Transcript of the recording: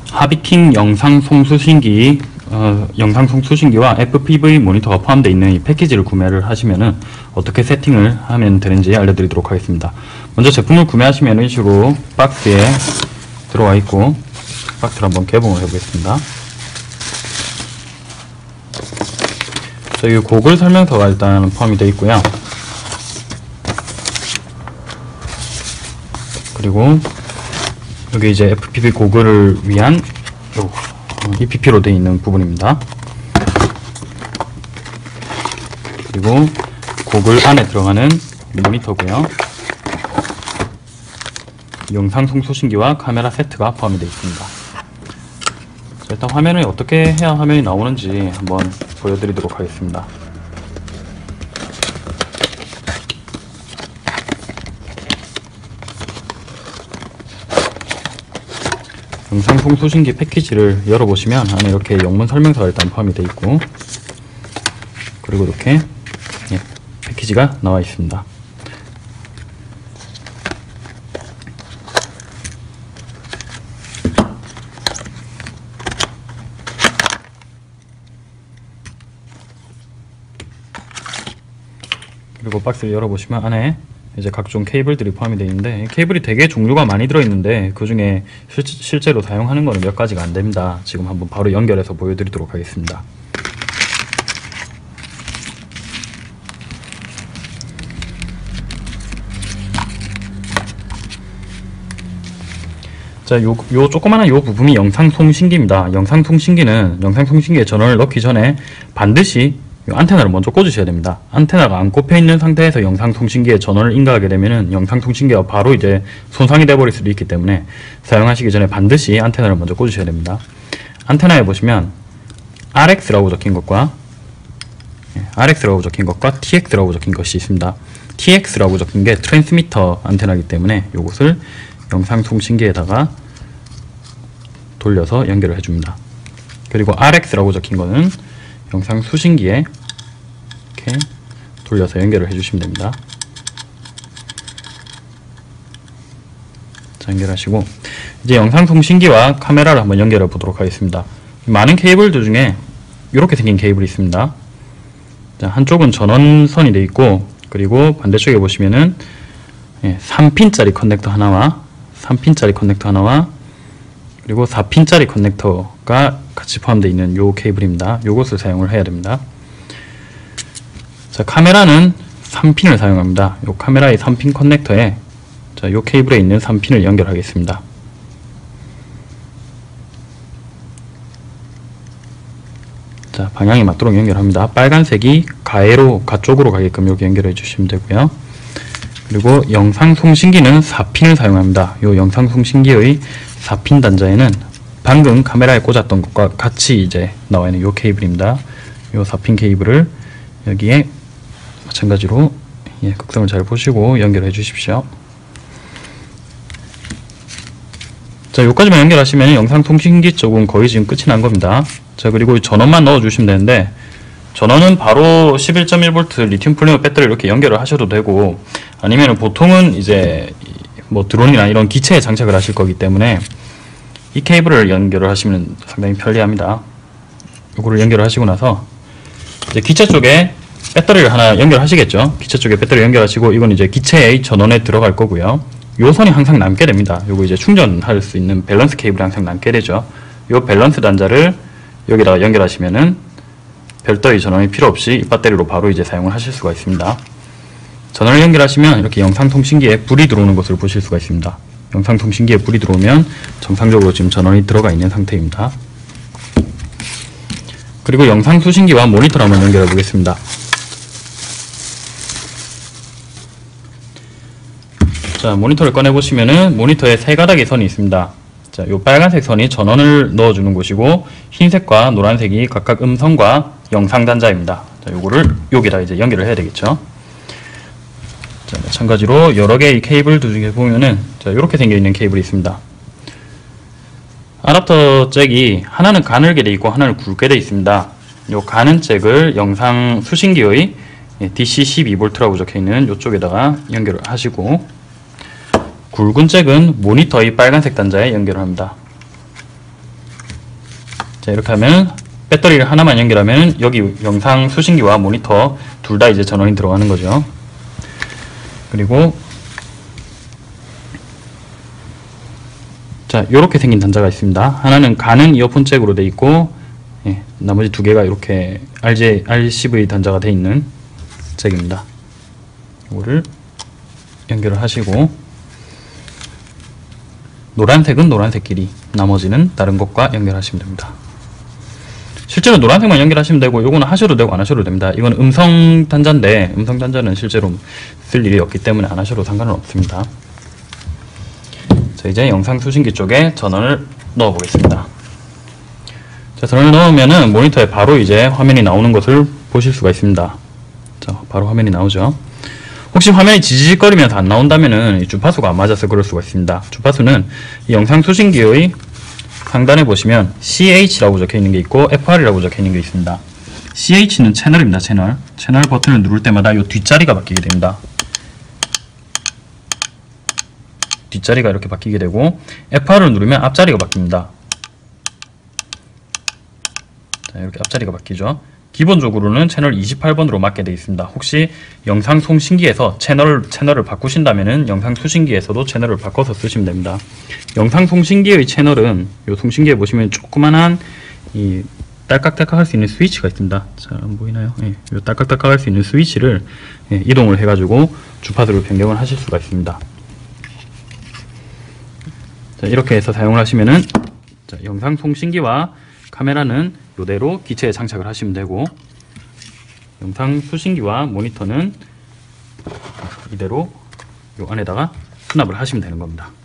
하비킹 영상 송수신기 영상 송수신기와 FPV 모니터가 포함되어 있는 이 패키지를 구매를 하시면은 어떻게 세팅을 하면 되는지 알려드리도록 하겠습니다. 먼저 제품을 구매하시면 이런 식으로 박스에 들어와 있고, 박스를 한번 개봉을 해보겠습니다. 자, 이 고글 설명서가 일단 포함이 되어 있고요. 그리고 여기 이제 FPV 고글을 위한 EPP로 되어 있는 부분입니다. 그리고 고글 안에 들어가는 모니터고요. 영상 송수신기와 카메라 세트가 포함이 되어 있습니다. 자, 일단 화면을 어떻게 해야 화면이 나오는지 한번 보여드리도록 하겠습니다. 영상 송수신기 패키지를 열어보시면 안에 이렇게 영문 설명서가 일단 포함이 되어 있고, 그리고 이렇게 패키지가 나와 있습니다. 그리고 박스를 열어보시면 안에 이제 각종 케이블들이 포함이 되어 있는데, 케이블이 되게 종류가 많이 들어있는데 그 중에 실제로 사용하는 거는 몇 가지가 안 됩니다. 지금 한번 바로 연결해서 보여드리도록 하겠습니다. 자, 요 조그마한 요 부분이 영상통신기입니다. 영상통신기에 전원을 넣기 전에 반드시 안테나를 먼저 꽂으셔야 됩니다. 안테나가 안 꼽혀 있는 상태에서 영상통신기에 전원을 인가하게 되면은 영상통신기가 바로 이제 손상이 돼버릴 수도 있기 때문에 사용하시기 전에 반드시 안테나를 먼저 꽂으셔야 됩니다. 안테나에 보시면 RX라고 적힌 것과 TX라고 적힌 것이 있습니다. TX라고 적힌 게 트랜스미터 안테나이기 때문에 이것을 영상통신기에다가 돌려서 연결을 해줍니다. 그리고 RX라고 적힌 거는 영상 수신기에 이렇게 돌려서 연결을 해주시면 됩니다. 자, 연결하시고 이제 영상 통신기와 카메라를 한번 연결해 보도록 하겠습니다. 많은 케이블들 중에 이렇게 생긴 케이블이 있습니다. 자, 한쪽은 전원선이 되어 있고, 그리고 반대쪽에 보시면은 3핀짜리 커넥터 하나와 그리고 4핀짜리 커넥터가 같이 포함되어 있는 요 케이블입니다. 요것을 사용을 해야 됩니다. 자, 카메라는 3핀을 사용합니다. 요 카메라의 3핀 커넥터에 자, 요 케이블에 있는 3핀을 연결하겠습니다. 자, 방향이 맞도록 연결합니다. 빨간색이 가쪽으로 가게끔 여기 연결해 주시면 되고요. 그리고 영상통신기는 4핀을 사용합니다. 요 영상통신기의 4핀 단자에는 방금 카메라에 꽂았던 것과 같이 이제 나와 있는 요 케이블입니다. 요 4핀 케이블을 여기에 마찬가지로 극성을 잘 보시고 연결해 주십시오. 자, 요까지만 연결하시면 영상통신기 쪽은 거의 지금 끝이 난 겁니다. 자, 그리고 전원만 넣어 주시면 되는데, 전원은 바로 11.1V 리튬 폴리머 배터리 이렇게 연결을 하셔도 되고, 아니면 보통은 이제 뭐 드론이나 이런 기체에 장착을 하실 거기 때문에 이 케이블을 연결을 하시면 상당히 편리합니다. 요거를 연결을 하시고 나서 이제 기체 쪽에 배터리를 하나 연결하시겠죠. 기체 쪽에 배터리 연결하시고, 이건 이제 기체의 전원에 들어갈 거고요. 요 선이 항상 남게 됩니다. 요거 이제 충전할 수 있는 밸런스 케이블이 항상 남게 되죠. 요 밸런스 단자를 여기다가 연결하시면은 별도의 전원이 필요 없이 이 배터리로 바로 이제 사용을 하실 수가 있습니다. 전원을 연결하시면 이렇게 영상통신기에 불이 들어오는 것을 보실 수가 있습니다. 영상통신기에 불이 들어오면 정상적으로 지금 전원이 들어가 있는 상태입니다. 그리고 영상수신기와 모니터를 한번 연결해 보겠습니다. 자, 모니터를 꺼내 보시면은 모니터에 세 가닥의 선이 있습니다. 자, 요 빨간색 선이 전원을 넣어주는 곳이고, 흰색과 노란색이 각각 음성과 영상 단자입니다. 자, 요거를 여기다 이제 연결을 해야 되겠죠. 자, 마찬가지로 여러 개의 케이블들 중에 보면은 자, 요렇게 생겨 있는 케이블이 있습니다. 아답터 잭이 하나는 가늘게 되어 있고 하나는 굵게 되어 있습니다. 요 가는 잭을 영상 수신기의 DC 12V라고 적혀있는 요쪽에다가 연결을 하시고, 굵은 잭은 모니터의 빨간색 단자에 연결을 합니다. 자, 이렇게 하면 배터리를 하나만 연결하면 여기 영상 수신기와 모니터 둘 다 이제 전원이 들어가는 거죠. 그리고 자, 요렇게 생긴 단자가 있습니다. 하나는 가는 이어폰 잭으로 되어 있고, 예, 나머지 두 개가 이렇게 RCV 단자가 되어 있는 잭입니다. 이거를 연결을 하시고, 노란색은 노란색끼리, 나머지는 다른 것과 연결하시면 됩니다. 실제로 노란색만 연결하시면 되고, 요거는 하셔도 되고 안 하셔도 됩니다. 이건 음성 단자인데, 음성 단자는 실제로 쓸 일이 없기 때문에 안 하셔도 상관은 없습니다. 자, 이제 영상 수신기 쪽에 전원을 넣어 보겠습니다. 자, 전원을 넣으면은 모니터에 바로 이제 화면이 나오는 것을 보실 수가 있습니다. 자, 바로 화면이 나오죠. 혹시 화면이 지지직거리면서 안 나온다면은 이 주파수가 안 맞아서 그럴 수가 있습니다. 주파수는 이 영상 수신기의 상단에 보시면 CH라고 적혀 있는 게 있고 FR이라고 적혀 있는 게 있습니다. CH는 채널입니다. 채널 버튼을 누를 때마다 이 뒷자리가 바뀌게 됩니다. 뒷자리가 이렇게 바뀌게 되고, FR을 누르면 앞자리가 바뀝니다. 자, 이렇게 앞자리가 바뀌죠. 기본적으로는 채널 28번으로 맞게 되어 있습니다. 혹시 영상 송신기에서 채널을 바꾸신다면은 영상 수신기에서도 채널을 바꿔서 쓰시면 됩니다. 영상 송신기의 채널은 이 송신기에 보시면 조그만한 이 딸깍딸깍 할 수 있는 스위치가 있습니다. 잘 안 보이나요? 예, 이 딸깍딸깍 할 수 있는 스위치를 이동을 해가지고 주파수를 변경을 하실 수가 있습니다. 자, 이렇게 해서 사용을 하시면은, 자, 영상 송신기와 카메라는 이대로 기체에 장착을 하시면 되고, 영상 수신기와 모니터는 이대로 이 안에다가 수납을 하시면 되는 겁니다.